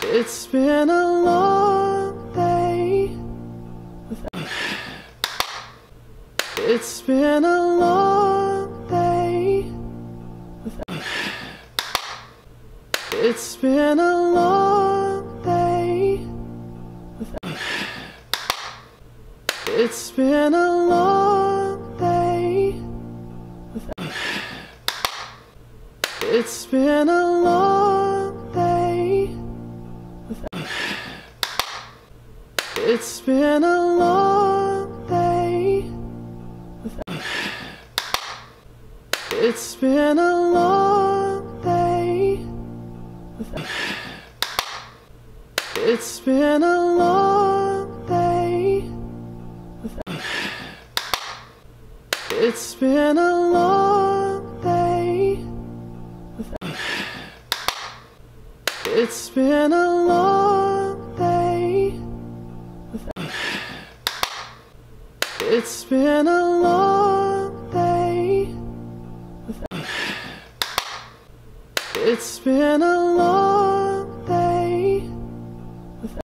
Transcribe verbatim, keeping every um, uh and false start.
It's been a long day without. It's been a long day without. It's been a long day without. It's been a long day without. It's been a long day without. It's been a long day without. It's been a long day without. It's been a long day without. It's been a long day without. It's been a long day without. It's been a long day without. It's been a long